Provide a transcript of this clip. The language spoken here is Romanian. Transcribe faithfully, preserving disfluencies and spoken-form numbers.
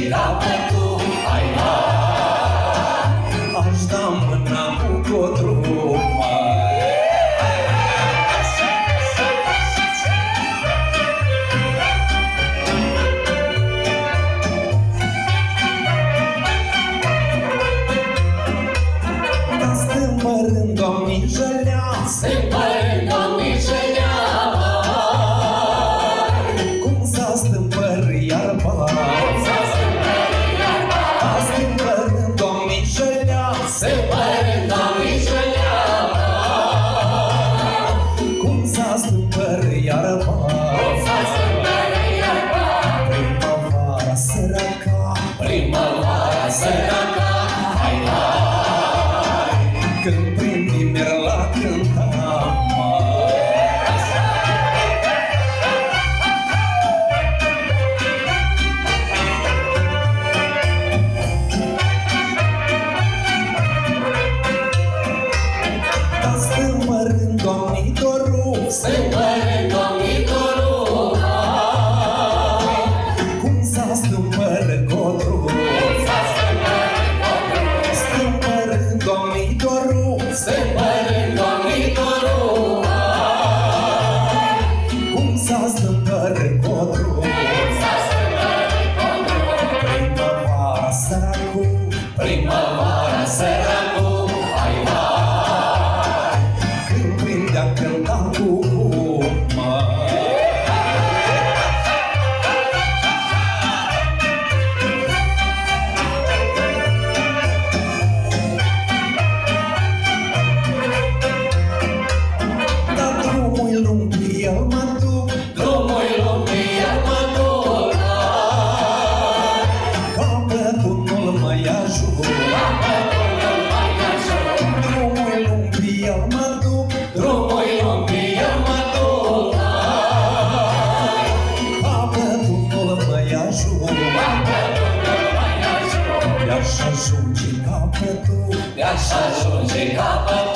capătul, hai, hai. Aș da mâna cu codru, stâmpărând domnișelea, stâmpărând domnișelea, cum s-a stâmpărit iarba, stâmpărând domnișelea, stâmpărând domnișelea, cum s-a stâmpărit iarba, primăvara săraca, primăvara săraca, hai, hai. Când prin nimer la cânta, da stâmpărând domnitorul, stâmpărând domnitorul, cum s-a stâmpărit codru, stâmpărând domnitorul, stâmpărând domnitorul, cum s-a stâmpărit codru, primăvara săracu, primăvara săracu, hai, hai. Când prindea cânta cu urmă, drumul lung pe el mă duc, drumul lung pe el mă duc, capătul nu-l mai ajut, capătul nu-l mai ajut, drumul lung pe el mă duc, drumul lung pe el mă duc, capătul nu-l mai ajut, capătul nu-l mai ajut, de-aș ajunge capătul, de-aș ajunge capătul.